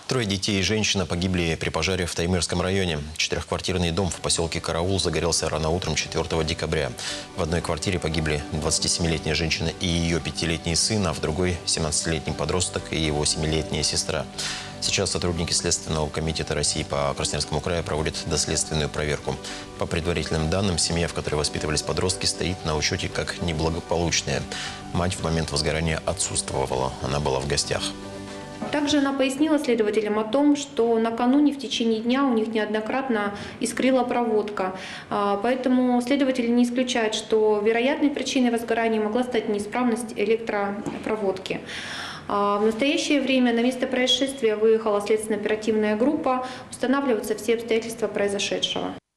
Трое детей и женщина погибли при пожаре в Таймырском районе. Четырехквартирный дом в поселке Караул загорелся рано утром 4 декабря. В одной квартире погибли 27-летняя женщина и ее 5-летний сын, а в другой 17-летний подросток и его 7-летняя сестра. Сейчас сотрудники Следственного комитета России по Красноярскому краю проводят доследственную проверку. По предварительным данным, семья, в которой воспитывались подростки, стоит на учете как неблагополучная. Мать в момент возгорания отсутствовала, она была в гостях. Также она пояснила следователям о том, что накануне в течение дня у них неоднократно искрила проводка. Поэтому следователи не исключают, что вероятной причиной возгорания могла стать неисправность электропроводки. В настоящее время на место происшествия выехала следственно-оперативная группа. Устанавливаются все обстоятельства произошедшего.